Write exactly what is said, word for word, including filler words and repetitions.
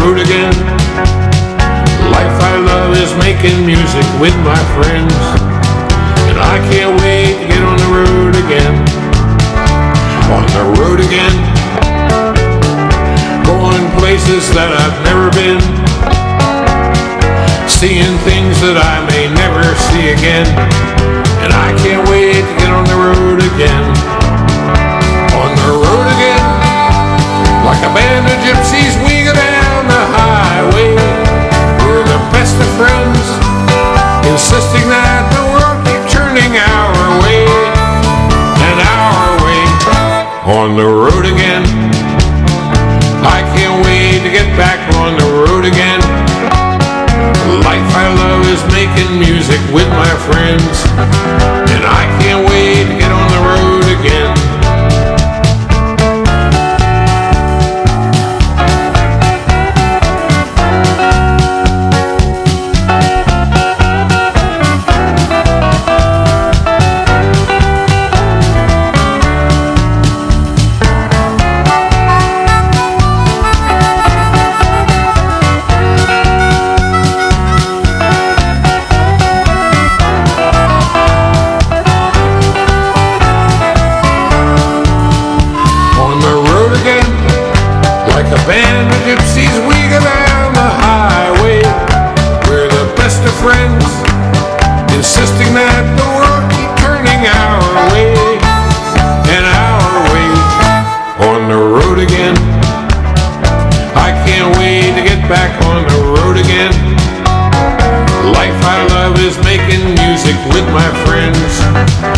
road again. Life I love is making music with my friends, and I can't wait to get on the road again. On the road again, going places that I've never been, seeing things that I may never see again, and I can't wait to get on the road again. On the road again, like a band of gypsies we go down the highway. We're the best of friends, insisting that the world keep turning our way and our way. On the road again, I can't wait to get back on the road again. Life I love is making music with my friends, and I can't wait to get on the road again. A band of gypsies we go down the highway. We're the best of friends, insisting that the world keep turning our way and our way. On the road again, I can't wait to get back on the road again. Life I love is making music with my friends,